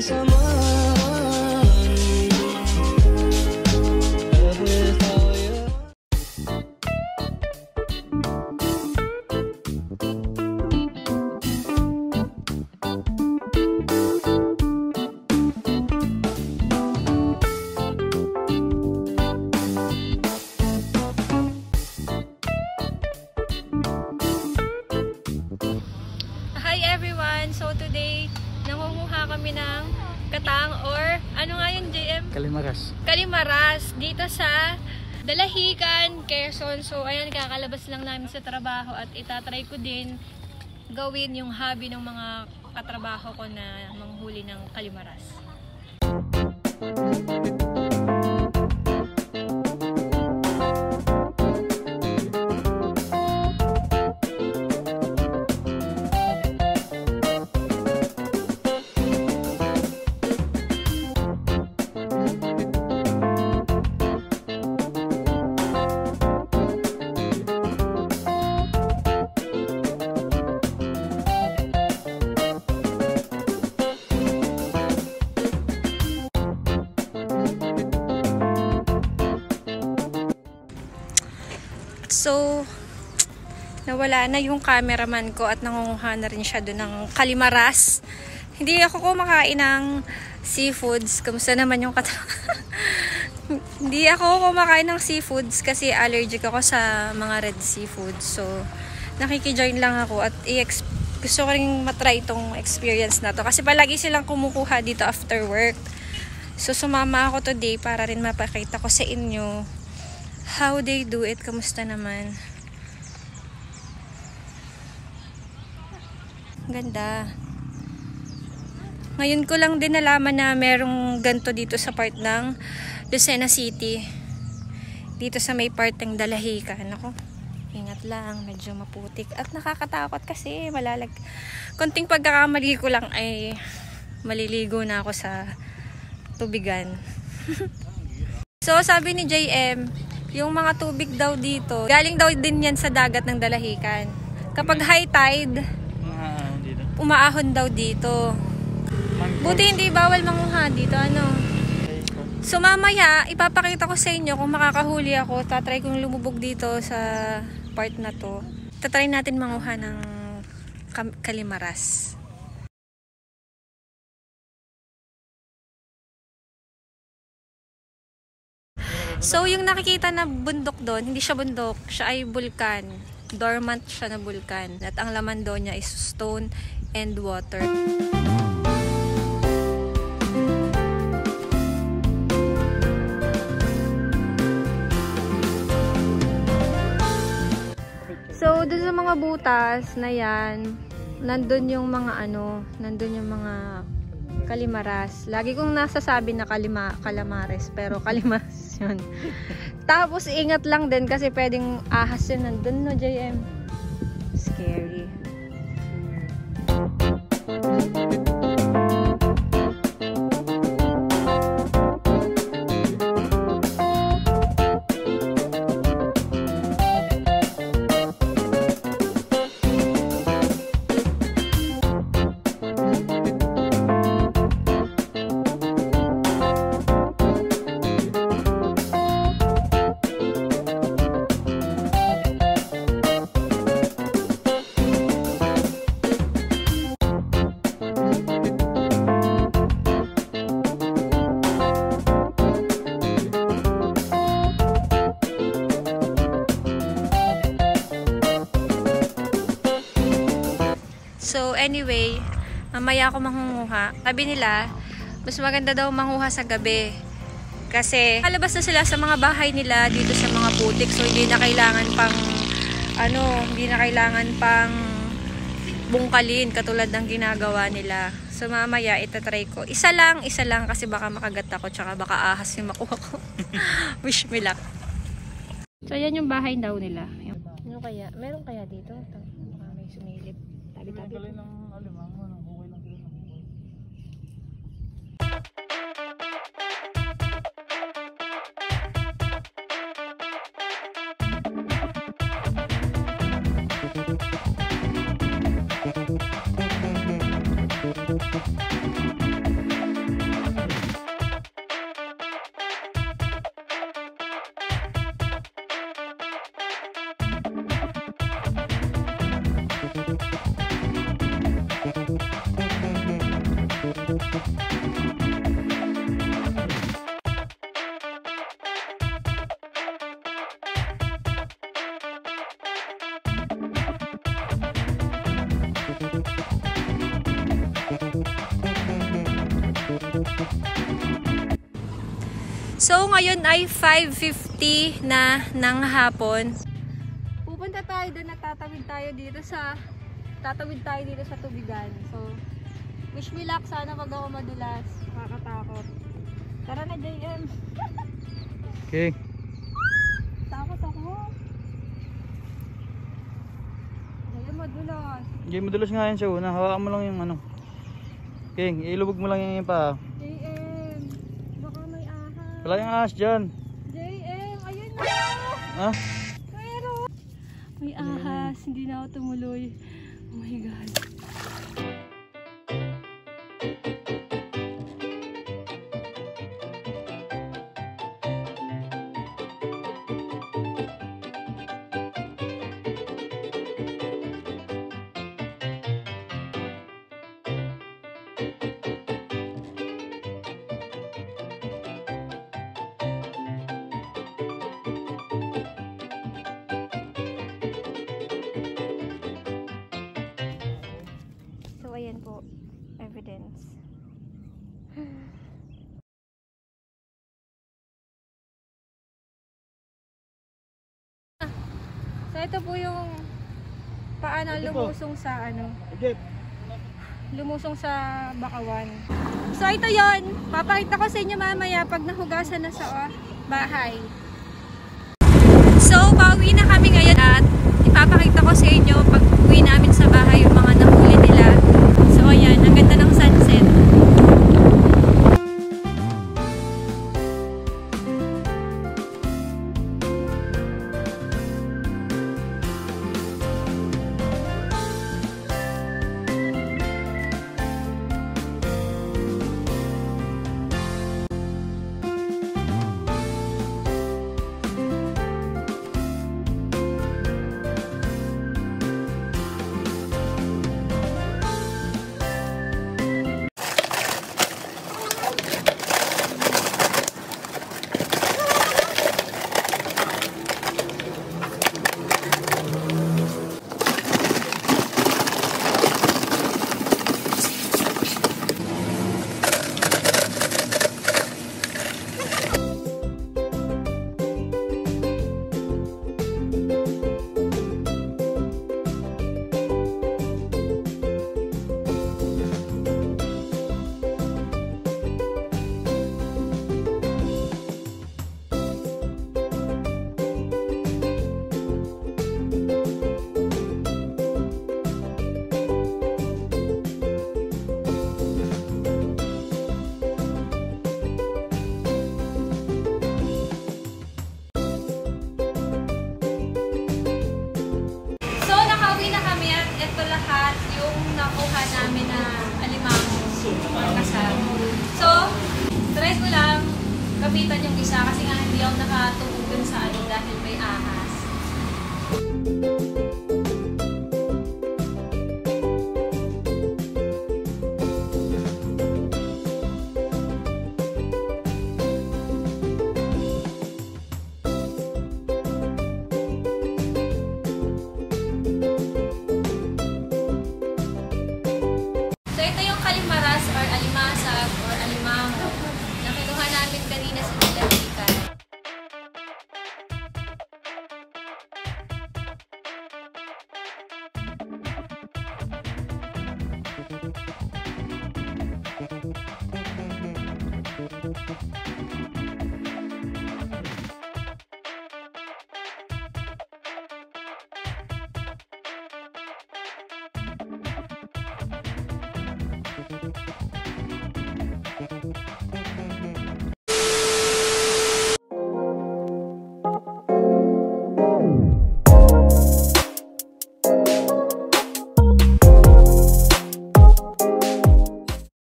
So today, nangunguha kami ng katang or ano nga yun, JM? Kalimaras. Kalimaras dito sa Dalahican, Quezon. So ayan, kakalabas lang namin sa trabaho at itatry ko din gawin yung hobby ng mga katrabaho ko na manghuli ng kalimaras. So, nawala na yung cameraman ko at nangunguha na rin siya doon ng kalimaras. Hindi ako kumakain ng seafoods. Kamusta naman yung Hindi ako kumakain ng seafoods kasi allergic ako sa mga red seafoods. So, nakikijoin lang ako at gusto ko rin matry itong experience na to. Kasi palagi silang kumukuha dito after work. So, sumama ako today para rin mapakita ko sa inyo how they do it. Kamusta naman? Ganda. Ngayon ko lang din nalaman na merong ganito dito sa part ng Lucena City. Dito sa may part ng Dalahican. Ako, ingat lang. Medyo maputik. At nakakatakot kasi konting pagkakamali ko lang ay maliligo na ako sa tubigan. So, sabi ni JM, yung mga tubig daw dito, galing daw din yan sa dagat ng Dalahican. Kapag high tide, umaahon daw dito. Buti hindi bawal manguha dito, ano. So mamaya, ipapakita ko sa inyo kung makakahuli ako. Tatry kong lumubog dito sa part na to. Tatry natin manguha ng kalimaras. So, yung nakikita na bundok doon, hindi siya bundok, siya ay bulkan. Dormant siya na bulkan. At ang laman doon niya is stone and water. So, doon sa mga butas na yan, nandun yung mga kalimaras. Lagi kong nasasabi na kalamares, pero kalimaras yun. Tapos ingat lang din kasi pwedeng ahas yun nandun, no, JM? Scary. So anyway, mamaya ako manghuha. Sabi nila, mas maganda daw manghuha sa gabi. Kasi kalabas na sila sa mga bahay nila dito sa mga putik. So hindi na kailangan pang bungkalin katulad ng ginagawa nila. So mamaya itatry ko. Isa lang kasi baka makagat ako tsaka baka ahas yung makuha ko. Wish me luck. So yan yung bahay daw nila. Ano kaya? Meron kaya dito? Baka may sumilip. Tabi-tabi ng alimang, okay lang sila ng buhay. So, ngayon ay 5:50 na ng hapon. Pupunta tayo doon at tatawid tayo dito sa tubigan. So, wish me luck. Sana wag ako madulas. Nakakatakot. Tara na, JM. Okay. Takot ako. Ayaw madulas. Hindi madulas nga yan siya una. Hawakan mo lang yung ano. King, ilubog mo lang yung pa. JM, baka may ahas. Wala yung ahas dyan. JM, ayun na! Ha? Pero may ahas, hindi na ako tumuloy. Oh my God. So, ayan po, evidence. So, ito po yung paano lumusong sa lumusong sa Bakawan. So, ito yon. Papakita ko sa inyo mamaya pag nahugasan na sa bahay. So, pauwi na kami ngayon at ipapakita ko sa inyo pag uwi namin sa bahay yung mga nahuli nila. So, ayan. Ang ganda ng sunset. Nakuha namin na alimango or kasama. So, try ko lang kapitan yung isa kasi nga hindi ako nakatungkol dun sa ano dahil may ahas.